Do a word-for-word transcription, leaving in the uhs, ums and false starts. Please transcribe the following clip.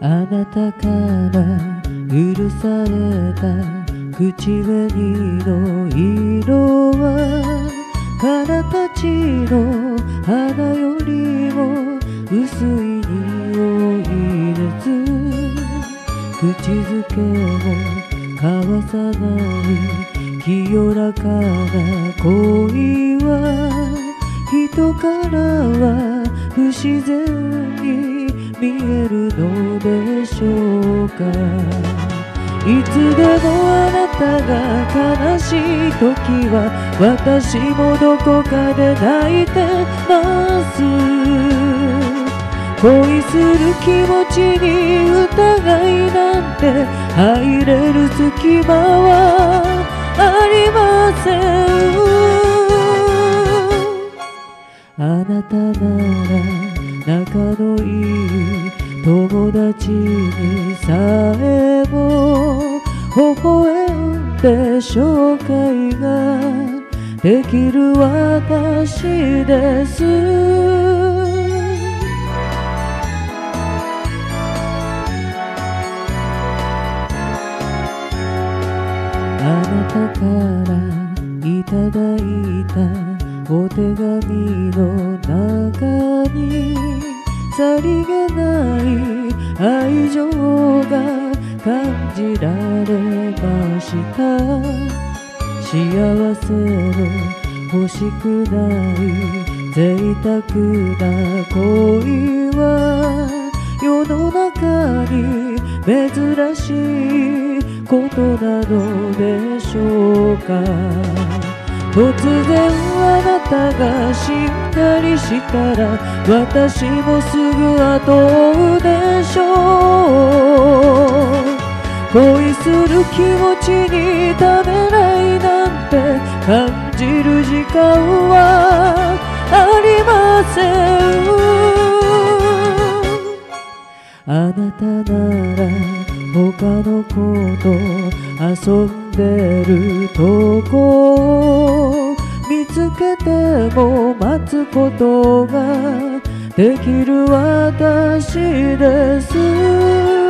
あなたから許された口紅の色は彼たちの花よりも薄い匂いです。口づけも交わさない清らかな恋は人からは不自然に見えるのでしょうか。いつでもあなたが悲しい時は私もどこかで泣いてます。恋する気持ちに疑いなんて入れる隙間はありません。あなたなら仲のいい友達にさえも微笑んで紹介ができる私です。あなたからいただいたお手紙の中にさりげない愛情が感じられました。幸せの欲しくない贅沢な恋は世の中に珍しいことなのでしょうか。突然あなたが死んだりしたら私もすぐ後を追うでしょう。恋する気持ちにためらいなんて感じる時間はありません。あなたなら他の子と遊んでるとこを見つけても待つことができる私です。